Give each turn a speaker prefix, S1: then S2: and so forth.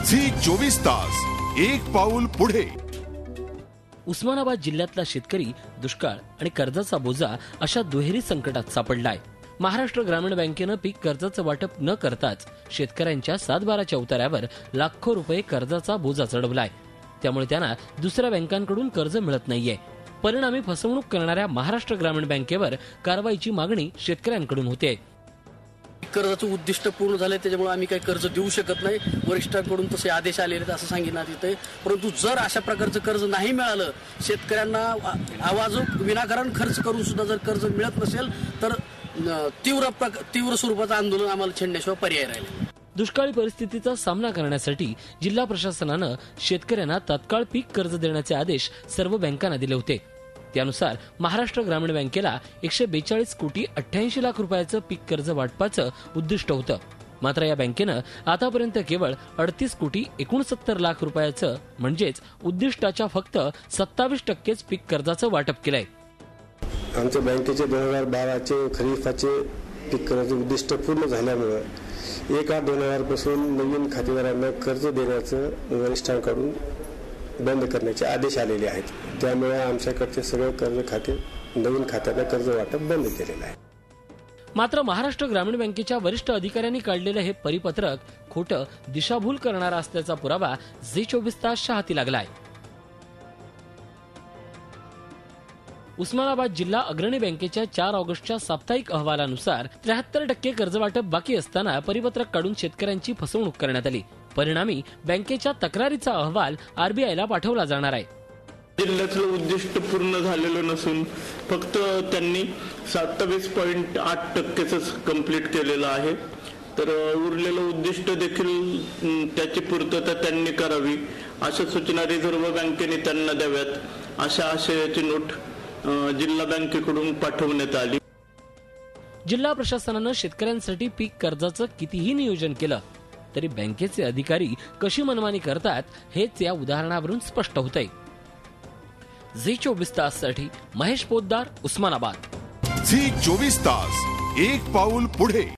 S1: Zee 24 Taas एक पाऊल पुढे।
S2: उस्मानाबाद जिल्ह्यातला शेतकरी दुष्काळ आणि कर्जाचा बोजा अशा दुहेरी संकटात सापडलाय। महाराष्ट्र ग्रामीण बँकेनं पीक कर्जाचं वाटप न करताच शेतकऱ्यांच्या 7/12च्या उतार्यावर लाखो रुपये कर्जाचा बोजा चढवलाय। त्यामुळे त्यांना दुसऱ्या बँकांकडून कर्ज मिळत नाहीये। परिणामी फसवणूक करणाऱ्या महाराष्ट्र ग्रामीण बँकेवर कारवाईची मागणी शेतकऱ्यांकडून होते।
S3: कर्जाचं उद्दिष्ट पूर्ण झालंय, त्याच्यामुळे आम्ही काही कर्ज देऊ शकत नाही। वरिष्ठांकडून तसे आदेश आलेले आहेत असं सांगितलं येतंय। परंतु जर अशा प्रकारचं कर्ज नाही मिळालं, शेतकऱ्यांना आवाजूक विनाकारण खर्च करून सुद्धा जर कर्ज मिळत नसेल तर तीव्र स्वरूपाचं आंदोलन आम्हाला छेडण्याशिवाय पर्याय राहील।
S2: दुष्काळी परिस्थितीचा सामना करण्यासाठी जिल्हा प्रशासनानं शेतकऱ्यांना तात्काळ पीक कर्ज देण्याचे आदेश सर्व बँकांना दिले होते। त्यानुसार महाराष्ट्र ग्रामीण बँकेला 142 कोटी 88 लाख रुपयाचं पीक कर्ज वाटपाचं उद्दिष्ट होतं। मात्र या बँकेनं आतापर्यंत केवळ 38 कोटी 69 लाख रुपयाचं म्हणजेच उद्दिष्टाच्या फक्त 27% पीक कर्जाचं वाटप केलंय।
S4: आमच्या बँकेचे 2012चे खरीपाचे पीक कर्ज उद्दिष्ट पूर्ण झाल्यामुळे 1/8/2000 पासून नवीन खातेदारांना कर्ज देण्याचं वरिष्ठांकडून बंद करण्याचे आदेश आलेले आहेत। त्यामुळे आमच्याकडचे सगळे कर्ज खाते नवीन खात्याला कर्ज वाटप बंद केलेलं आहे।
S2: मात्र महाराष्ट्र ग्रामीण बँकेच्या वरिष्ठ अधिकाऱ्यांनी काढलेलं हे परिपत्रक खोटं दिशाभूल करणारा असल्याचा पुरावा झी 24 तासच्या हाती लागलाय। उस्मानाबाद जिल्हा अग्रणी बँकेच्या 4 ऑगस्टच्या साप्ताहिक अहवालानुसार 73% कर्जवाटप बाकी असताना परिपत्रक काढून शेतकऱ्यांची फसवणूक करण्यात आली। परिणामी बँकेच्या तक्रारीचा अहवाल आरबीआयला पाठवला जाणार आहे।
S5: जिल्ह्यातलं उद्दिष्ट पूर्ण झालेलं नसून फक्त त्यांनी 27.8%च कंप्लीट केलेलं आहे। तर उरलेलं उद्दिष्ट देखील त्याची पूर्तता त्यांनी करावी अशा सूचना रिझर्व्ह बँकेने त्यांना द्याव्यात अशा आशयाची नोट जिल्हा बँकेकडून पाठवण्यात आली।
S2: जिल्हा प्रशासनानं शेतकऱ्यांसाठी पीक कर्जाचं कितीही नियोजन केलं तरी बँकेचे अधिकारी कशी मनमानी करतात हेच या उदाहरणावरून स्पष्ट होतंय। झी 24 ताससाठी महेश पोद्दार, उस्मानाबाद।
S1: झी 24 तास एक पाऊल पुढे।